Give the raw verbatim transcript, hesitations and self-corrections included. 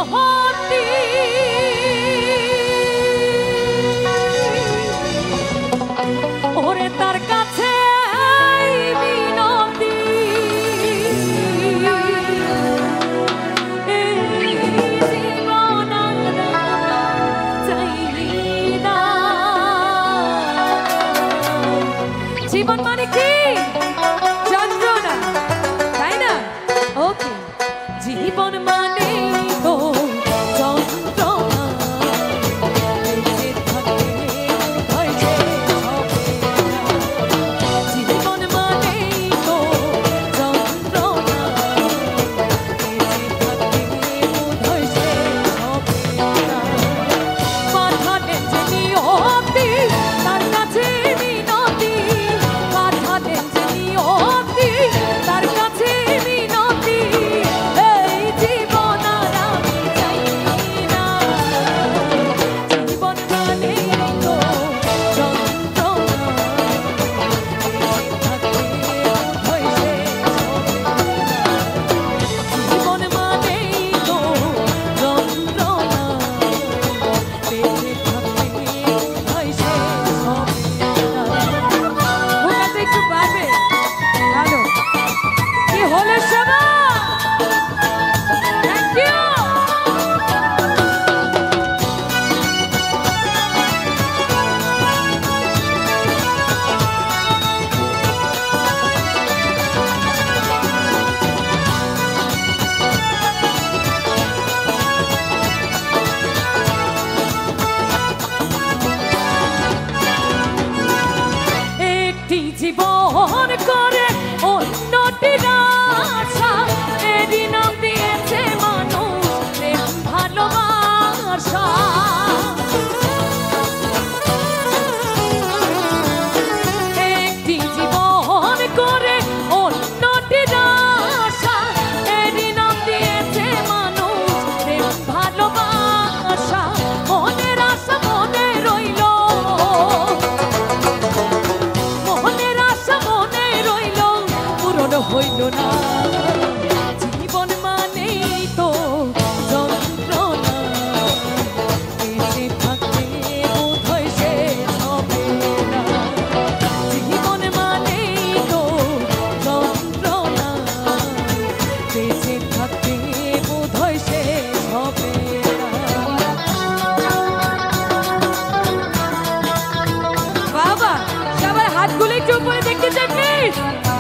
নিয়তি ওরে তার কাছে বিনতি জীবন মানে কি যন্ত্রণা তাই না ওকে জীবন মানে তো যন্ত্রণা বেঁচে থাকতে হয় যে জীবন মানে তো যন্ত্রণা বেঁচে থাকতে হয় যে পাঠালেন যে নিয়তি তার কাছে মিনতি পাঠালেন যে নিয়তি তার কাছে মিনতি এই জীবন আর আমি চাই না জীবন মানে তো যন্ত্রণা বেঁচে থাকতে হয় যে জীবন মানে তো যন্ত্রণা বেঁচে থাকতে হয় সে ভোকালটা একটু বাড়বে ভালো কি হলো সবা থ্যাংক ইউ একটি জীবন করে অন্যটির আশা এরই নাম দিয়েছে মানুষ প্রেম ভালোবাসা একটি জীবন করে অন্যটির আশা এরই নাম দিয়েছে মানুষ প্রেম ভালোবাসা মনের আশা মনে রইল মনের আশা মনে রইল পূরণ হইল না জীবন মানেই তো যন্ত্রণা বেঁচে থাকতে বোধহয় শেষ হবে না জীবন মানেই তো যন্ত্রণা বেঁচে থাকতে বোধহয় শেষ হবে না বাবা সবার হাতগুলো একটু উপরে দেখতে চাই প্লিজ